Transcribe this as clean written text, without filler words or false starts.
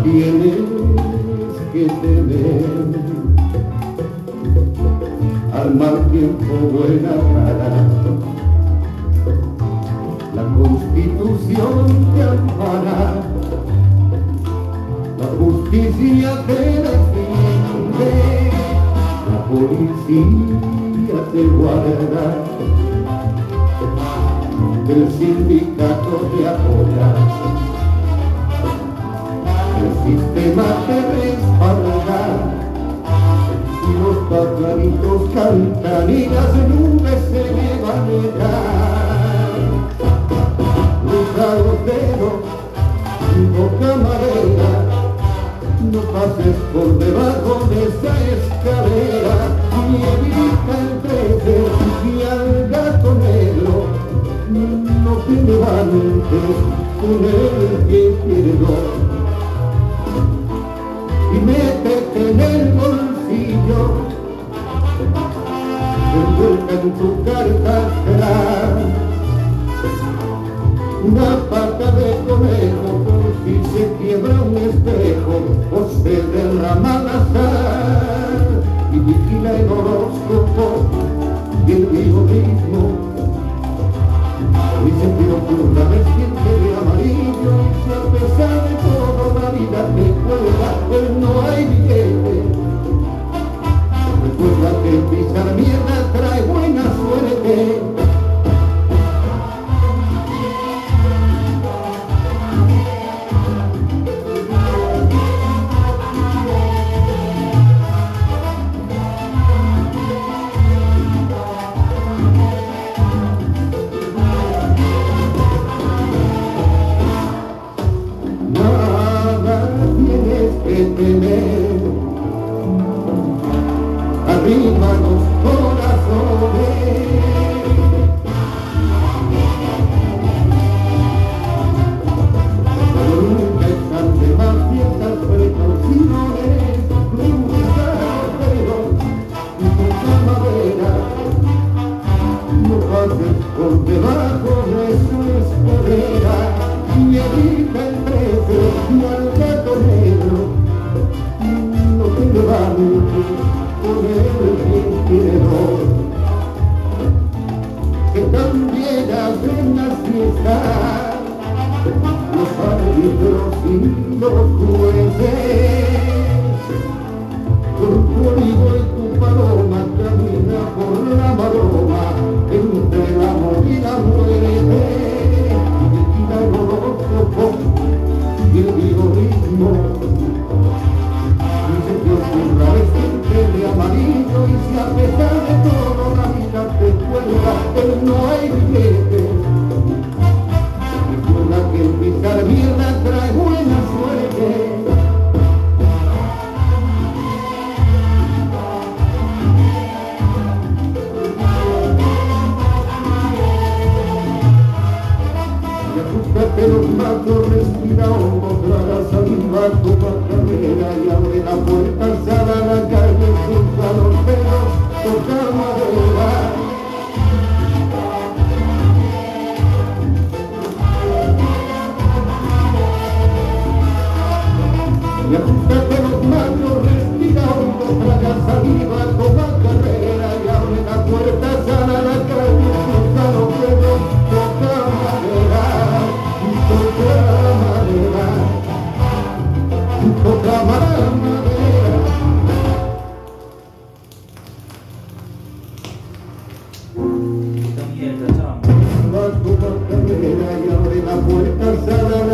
tienes que tener al mal tiempo buena cara. La Constitución te ampara, la justicia te defiende, la policía te guarda, el sindicato te apoya, el sistema te respalda, y los pajaritos cantan y las nubes se llevan ya. Cruza los dedos, boca madera, no pases por debajo de esa escalera, ni evita el 13 y al gato negro, no te levantes con el pie izquierdo y métete en el bolsillo, envuelta en tu cartera una pata de conejo por si se quiebra un espejo o se derrama la sal, y vigila el horóscopo y el bioritmo, y se te ocurra vestirte de amarillo, y si a pesar de todo la vida te cuelga, pues no hay billete. Recuerda que pisar mierda trae buena suerte. Arriba los corazones, pero nunca están de más ciertas precauciones, nunca pero y toca madera, no pases por debajo de su escalera, y evita el 13 y al gato negro, no te levantes con el izquierdo, que también hacen las fiestas los árbitros y los jueces. Con tu olivo y tu paloma camina por la maroma entre el amor y la muerte, y te quita el horóscopo y el bioritmo. De amarillo, y si a pesar de todo la vida te cuelga, pero no hay billete. Recuerda que el pisar mierda trae buena suerte. Y ajustate los matos, respira hondo, traga saliva, toma carrera y abre la puerta, sal a la calle, cruza los dedos, toca madera. Y ajustate los manos, respira hondo, traga saliva, toma carrera y abre la puerta, sal a la calle, cruza los dedos, toca madera, toca madera, toca madera. La puerta, sal a